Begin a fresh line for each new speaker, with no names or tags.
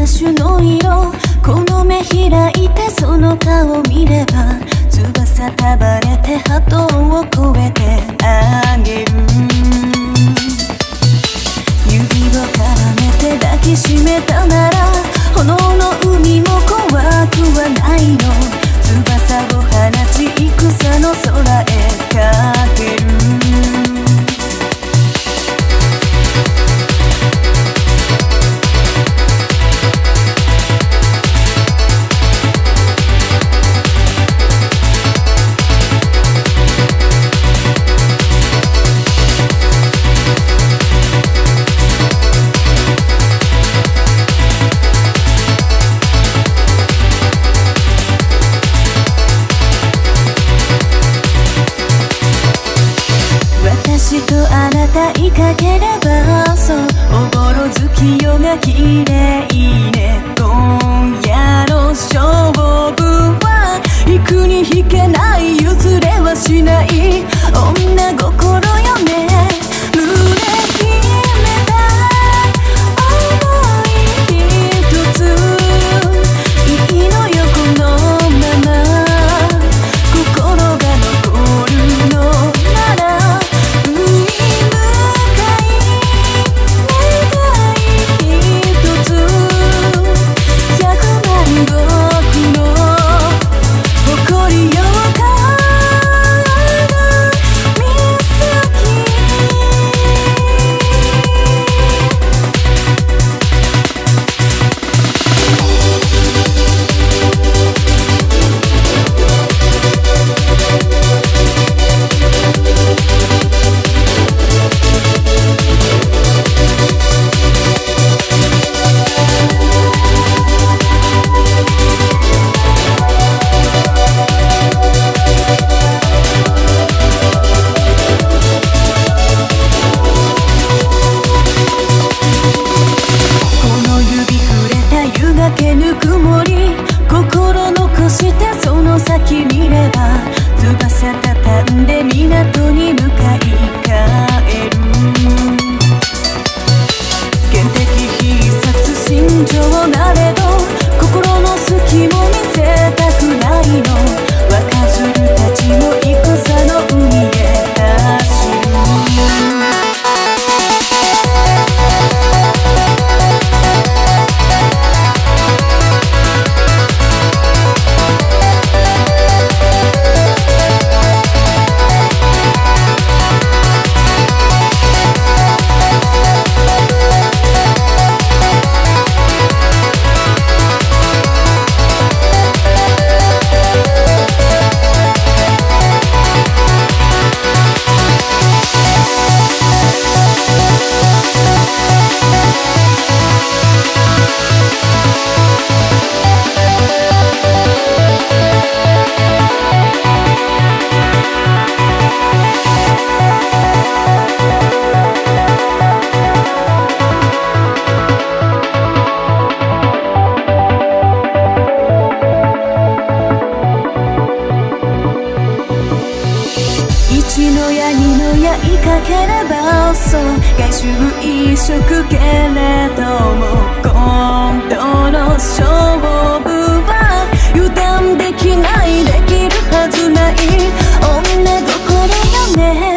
種の色、この目開いてその顔見れば、翼束ねて波動を越えてあげる。指を絡めて抱きしめたなら、炎の海も怖くはないの。翼を放ち戦の空へかける。私とあなた追いかければ、そうおぼろ月夜が綺麗ね。今夜の勝負は引くに引けない、譲れはしない女心よね。胸決めた想い一つ、いいのよこのまま。心が残るのなら、心残してその先見れば、翼たたんで港に向かい帰る。天敵必殺心情なれど、心の隙も見せたくないの。若鶴たちの戦の海へ走る。一の矢二の矢追いかければ、そう外周一色けれども、今度の勝負は油断できない、できるはずない女心よね。